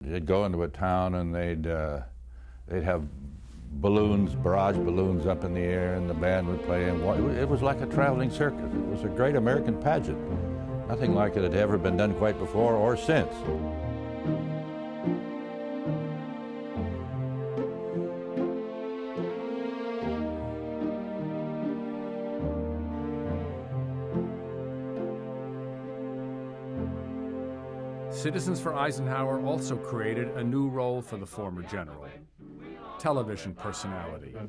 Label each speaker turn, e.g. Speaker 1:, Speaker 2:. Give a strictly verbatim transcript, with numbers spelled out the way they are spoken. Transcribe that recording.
Speaker 1: They'd go into a town and they'd, uh, they'd have balloons, barrage balloons up in the air, and the band would play. And it was like a traveling circus. It was a great American pageant. Nothing like it had ever been done quite before or since.
Speaker 2: Citizens for Eisenhower also created a new role for the former general: television personality.